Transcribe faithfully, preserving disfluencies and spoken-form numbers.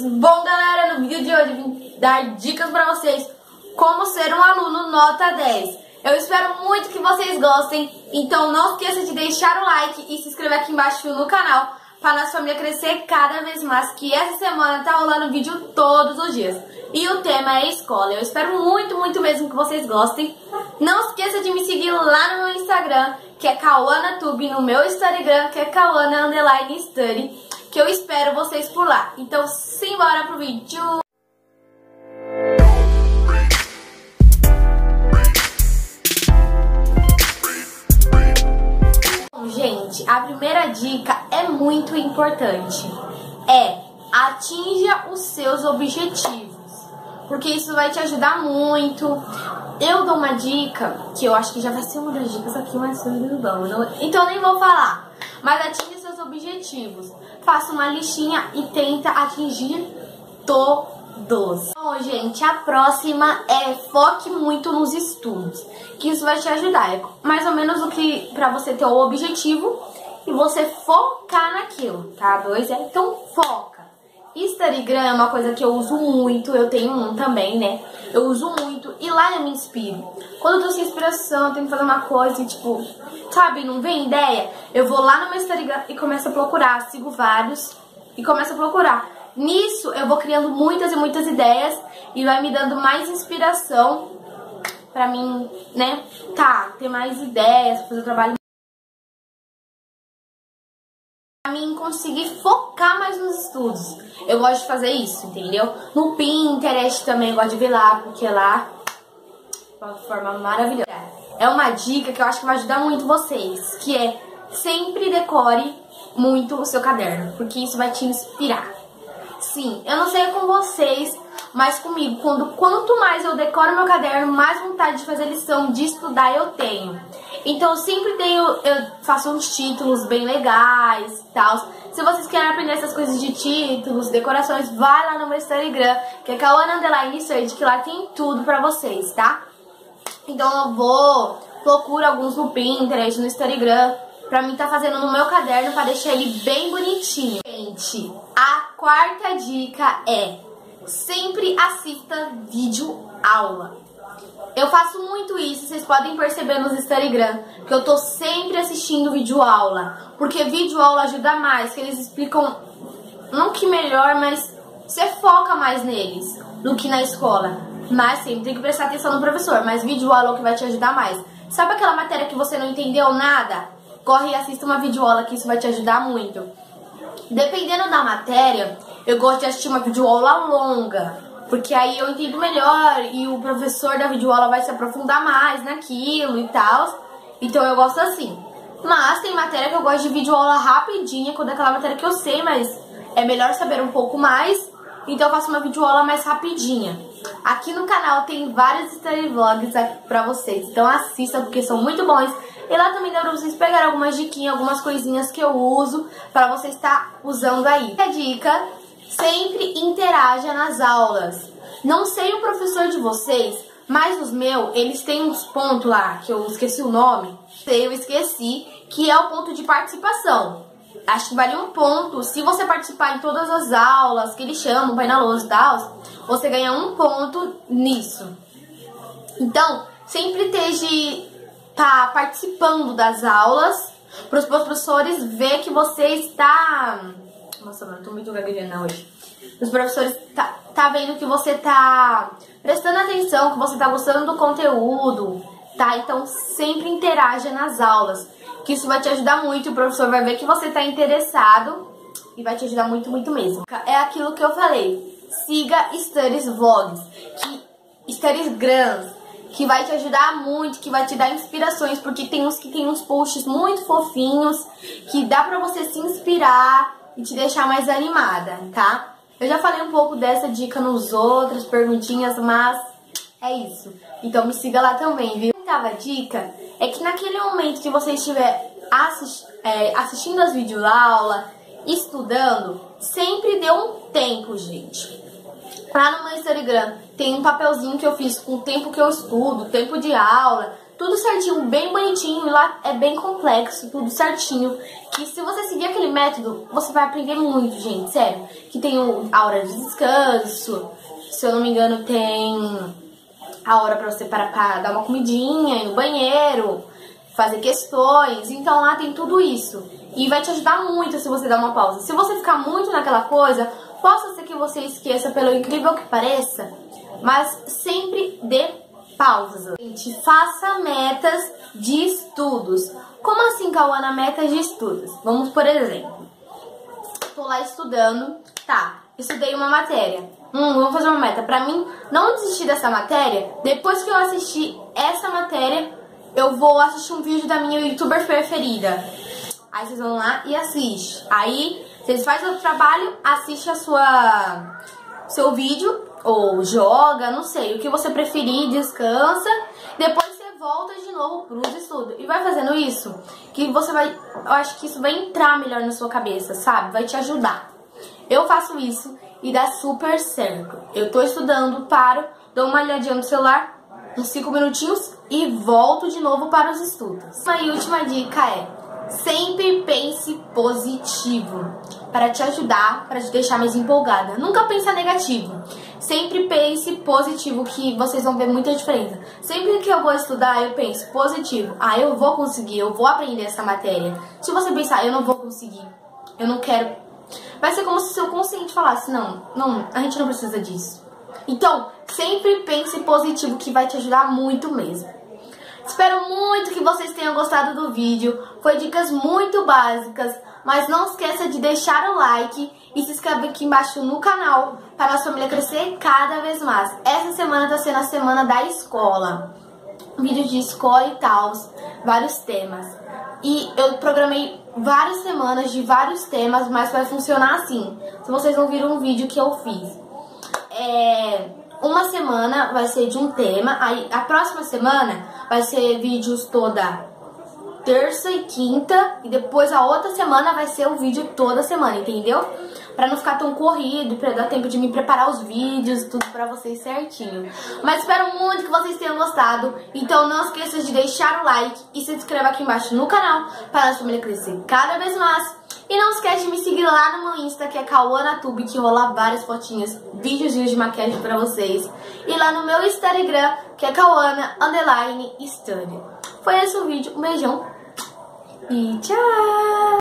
Bom, galera, no vídeo de hoje eu vim dar dicas pra vocês como ser um aluno nota dez. Eu espero muito que vocês gostem, então não esqueça de deixar o like e se inscrever aqui embaixo no canal para nossa família crescer cada vez mais, que essa semana tá rolando vídeo todos os dias. E o tema é escola. Eu espero muito, muito mesmo que vocês gostem. Não esqueça de me seguir lá no meu Instagram, que é KauanaTube, no meu Instagram, que é Kauana Underline Study, que eu espero vocês por lá. Então, simbora pro vídeo! Bom, gente, a primeira dica é muito importante. É, atinja os seus objetivos, porque isso vai te ajudar muito. Eu dou uma dica, que eu acho que já vai ser uma das dicas aqui, mas tudo bom, então eu nem vou falar. Mas atinja seus objetivos. Faça uma listinha e tenta atingir todos. Bom, gente, a próxima é foque muito nos estudos, que isso vai te ajudar. É mais ou menos o que pra você ter o objetivo e você focar naquilo, tá? Dois é, então foca. Instagram é uma coisa que eu uso muito, eu tenho um também, né? Eu uso muito e lá eu me inspiro. Quando eu tô sem inspiração, eu tenho que fazer uma coisa e tipo, sabe, não vem ideia? Eu vou lá no meu Instagram e começo a procurar, sigo vários e começo a procurar. Nisso eu vou criando muitas e muitas ideias e vai me dando mais inspiração pra mim, né? Tá, ter mais ideias, fazer o trabalho. Pra mim conseguir focar mais nos estudos. Eu gosto de fazer isso, entendeu? No Pinterest também eu gosto de ver lá, porque lá é uma forma maravilhosa. É uma dica que eu acho que vai ajudar muito vocês, que é sempre decore muito o seu caderno, porque isso vai te inspirar. Sim, eu não sei com vocês, mas comigo, quando, quanto mais eu decoro meu caderno, mais vontade de fazer lição, de estudar eu tenho. Então eu sempre tenho, eu faço uns títulos bem legais e tal. Se vocês querem aprender essas coisas de títulos, decorações, vai lá no meu Instagram, que é Kauana Underline Study, que lá tem tudo pra vocês, tá? Então eu vou, procuro alguns no Pinterest, no Instagram, pra mim tá fazendo no meu caderno, pra deixar ele bem bonitinho. Gente, a quarta dica é, sempre assista vídeo aula. Eu faço muito isso, vocês podem perceber nos Instagram, que eu tô sempre assistindo vídeo aula, porque vídeo aula ajuda mais, que eles explicam, não que melhor, mas você foca mais neles do que na escola. Mas sempre tem que prestar atenção no professor, mas vídeo aula é o que vai te ajudar mais. Sabe aquela matéria que você não entendeu nada? Corre e assista uma vídeo aula, que isso vai te ajudar muito. Dependendo da matéria, eu gosto de assistir uma vídeo aula longa, porque aí eu entendo melhor e o professor da videoaula vai se aprofundar mais naquilo e tal. Então eu gosto assim. Mas tem matéria que eu gosto de videoaula rapidinha, quando é aquela matéria que eu sei, mas é melhor saber um pouco mais. Então eu faço uma videoaula mais rapidinha. Aqui no canal tem vários study vlogs pra vocês, então assista porque são muito bons. E lá também dá pra vocês pegar algumas diquinhas, algumas coisinhas que eu uso pra você estar usando aí. A dica: sempre interaja nas aulas. Não sei o professor de vocês, mas os meus, eles têm uns pontos lá, que eu esqueci o nome. Eu esqueci, que é o ponto de participação. Acho que vale um ponto. Se você participar em todas as aulas que eles chamam, vai na lousa e tal, você ganha um ponto nisso. Então, sempre esteja tá participando das aulas, para os professores ver que você está... Nossa, mano, eu tô muito gaguejando hoje. Os professores tá, tá vendo que você tá prestando atenção, que você tá gostando do conteúdo, tá? Então sempre interaja nas aulas, que isso vai te ajudar muito. O professor vai ver que você tá interessado e vai te ajudar muito, muito mesmo. É aquilo que eu falei. Siga Studies Vlogs, que, Studies Grands, que vai te ajudar muito, que vai te dar inspirações, porque tem uns que tem uns posts muito fofinhos, que dá pra você se inspirar e te deixar mais animada, tá? Eu já falei um pouco dessa dica nos outros perguntinhas, mas é isso. Então me siga lá também, viu? A oitava dica é que naquele momento que você estiver assist, é, assistindo as videoaulas, estudando, sempre dê um tempo, gente. Lá no meu Instagram tem um papelzinho que eu fiz com o tempo que eu estudo, tempo de aula, tudo certinho, bem bonitinho, e lá é bem complexo, tudo certinho. Que se você seguir aquele método, você vai aprender muito, gente, sério. Que tem a hora de descanso, se eu não me engano tem a hora pra você parar pra dar uma comidinha, ir no banheiro, fazer questões. Então lá tem tudo isso. E vai te ajudar muito se você dar uma pausa. Se você ficar muito naquela coisa, possa ser que você esqueça, pelo incrível que pareça, mas sempre dê pausas. Gente, faça metas de estudos. Como assim, Cauana, metas de estudos? Vamos, por exemplo, tô lá estudando, tá, estudei uma matéria. Hum, vou fazer uma meta. Pra mim, não desistir dessa matéria, depois que eu assistir essa matéria, eu vou assistir um vídeo da minha youtuber preferida. Aí vocês vão lá e assistem. Aí, vocês fazem o trabalho, assiste a sua seu vídeo, ou joga, não sei, o que você preferir, descansa, depois você volta de novo pros estudos. E vai fazendo isso, que você vai, eu acho que isso vai entrar melhor na sua cabeça, sabe? Vai te ajudar. Eu faço isso e dá super certo. Eu tô estudando, paro, dou uma olhadinha no celular, uns cinco minutinhos e volto de novo para os estudos. E a última dica é: sempre pense positivo, para te ajudar, para te deixar mais empolgada. Nunca pense negativo. Sempre pense positivo, que vocês vão ver muita diferença. Sempre que eu vou estudar, eu penso positivo. Ah, eu vou conseguir, eu vou aprender essa matéria. Se você pensar, eu não vou conseguir, eu não quero, vai ser como se o seu consciente falasse, não, não, a gente não precisa disso. Então, sempre pense positivo, que vai te ajudar muito mesmo. Espero muito que vocês tenham gostado do vídeo. Foi dicas muito básicas, mas não esqueça de deixar o like e se inscrever aqui embaixo no canal para a nossa família crescer cada vez mais. Essa semana está sendo a semana da escola. Vídeo de escola e tal, vários temas. E eu programei várias semanas de vários temas, mas vai funcionar assim. Se vocês não viram um vídeo que eu fiz. É... Uma semana vai ser de um tema, aí a próxima semana vai ser vídeos toda terça e quinta, e depois a outra semana vai ser o vídeo toda semana, entendeu? Pra não ficar tão corrido, pra dar tempo de me preparar os vídeos e tudo pra vocês certinho. Mas espero muito que vocês tenham gostado, então não esqueça de deixar o like e se inscreva aqui embaixo no canal para a nossa família crescer cada vez mais. E não esquece de me seguir lá no meu Insta, que é KauanaTube, que rola várias fotinhas, videozinhos de maquiagem pra vocês. E lá no meu Instagram, que é Kauana Underline Studio. Foi esse o vídeo, um beijão e tchau!